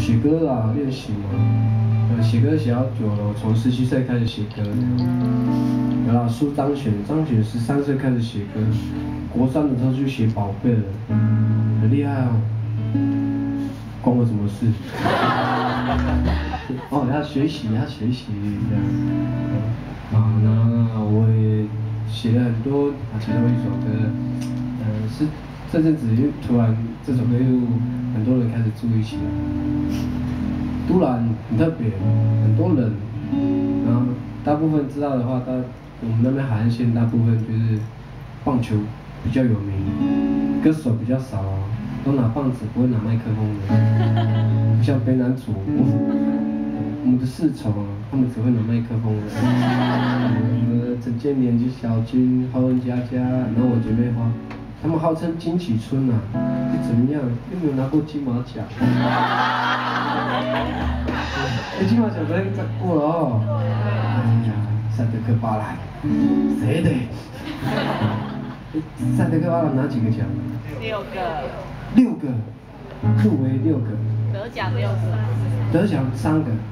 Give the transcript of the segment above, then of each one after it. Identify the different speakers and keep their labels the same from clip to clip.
Speaker 1: 写歌啦，练习嘛。写歌写到久了，我从17岁开始写歌。有啦，书张悬13岁开始写歌，国3的时候就写宝贝了，很厉害哦。关我什么事？哦，要学习这样。那我也写了很多其中一首歌，是这阵子又突然这首歌又很多人开始注意起来，突然很特别，很多人，然后大部分知道的话，我们那边海岸线大部分就是棒球比较有名，歌手比较少啊，都拿棒子不会拿麦克风的，不像北南组，我们的4重啊，他们只会拿麦克风的，我们的陈建年、小军、浩文佳佳，然后我姐妹花，他们号称金曲村啊，是怎么样？又没有拿过金马奖。金马奖昨天过了哦。哎呀，赛德克巴莱，谁的？赛德克巴莱拿几个奖
Speaker 2: ？6个。
Speaker 1: 6个，入围6个。
Speaker 2: 得奖6个。
Speaker 1: 得奖3个。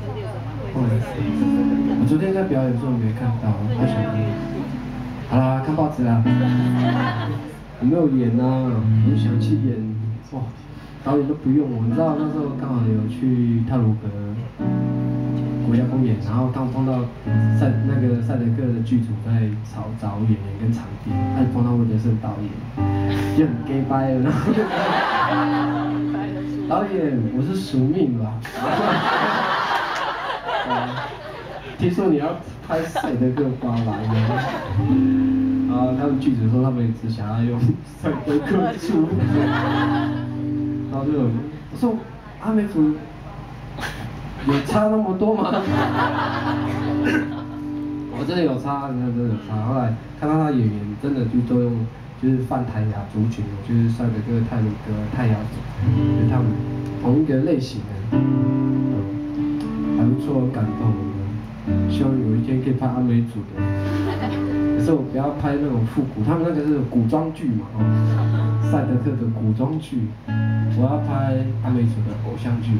Speaker 1: 我昨天在表演的时候没看到，好想听。好啦，看报纸啦。我没有演啊，我就想去演，哇，导演都不用我，你知道那时候刚好有去太鲁阁国家公园，然后刚碰到赛德克的剧组在找演员跟场地，还碰到魏德胜导演，就很 gay 掰了，然后导演我是属命吧，听说你要拍赛德克巴莱啊，他们剧组说他们只想要用赛德克出，然后就我说阿美族有差那么多吗？我真的有差，真的有差。后来看到他演员真的就都用就是泛泰雅族群，就是赛德克、太鲁阁、泰雅族，就是他们同一个类型的，还不错，很感动。希望有一天可以拍阿美族的。可是我不要拍那种复古，他们那个是古装剧嘛，赛德克的古装剧，我要拍阿美族的偶像剧，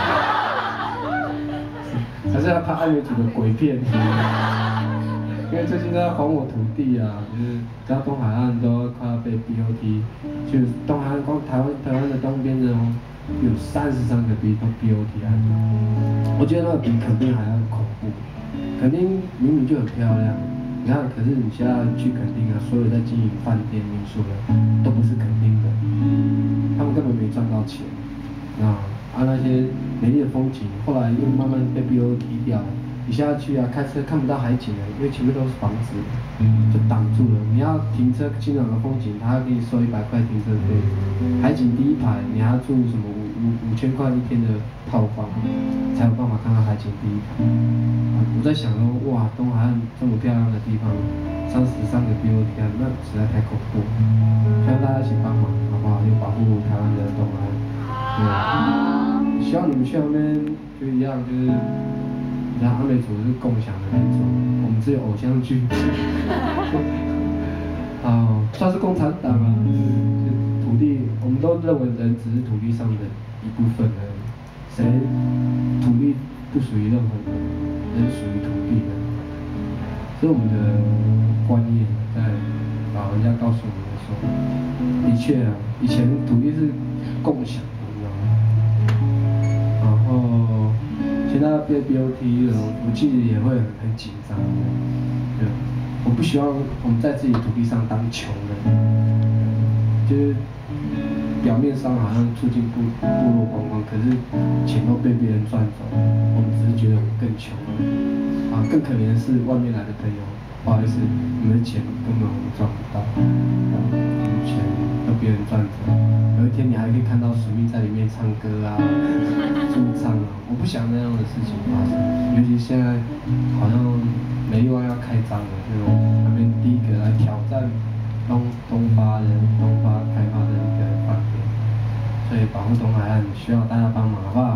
Speaker 1: 还是要拍阿美族的鬼片，因为最近都在还我土地啊，就是只要东海岸都快要被 BOT， 就是东海岸光台湾的东边的哦，有33个 BOT 案，我觉得那个比垦丁还要恐怖，垦丁明明就很漂亮。你看，可是你现在去垦丁啊，所有在经营饭店、民宿的，都不是垦丁的，他们根本没赚到钱。那些美丽的风景，后来又慢慢被 BOT 掉了。你现在去啊，开车看不到海景了，因为前面都是房子，就挡住了。你要停车欣赏的风景，他要给你收100块停车费。海景第1排，你还要住什么5000块1天的套房，才有办法看到海景第1排。我在想说，哇，东海岸这么漂亮的地方，33个 BOT 案，那实在太恐怖了。希望大家一起帮忙，好不好？要保护台湾的东海岸。对，希望你们去那边就一样，就是，然后阿美族是共享的那种，我们只有偶像剧。算是共产党啊，土地，我们都认为人只是土地上的一部分而已，谁土地不属于任何人，人属于土地的，所以我们的观念在老人家告诉我们说，的确啊，以前土地是共享的，你知道吗？然后现在被 BOT 了，我自己也会很紧张，对。我不希望我们在自己土地上当穷人，就是表面上好像促进部落观光，可是钱都被别人赚走，我们只是觉得我们更穷了。更可怜的是外面来的朋友，不好意思，你们的钱根本我们赚不到，钱都别人赚走。有一天你还可以看到水蜜在里面唱歌啊、驻唱啊，我不想那样的事情发生，尤其现在好像美丽湾要开张了，就那边第一个来挑战东发开发的一个饭店，所以保护东海岸需要大家帮忙，好不好？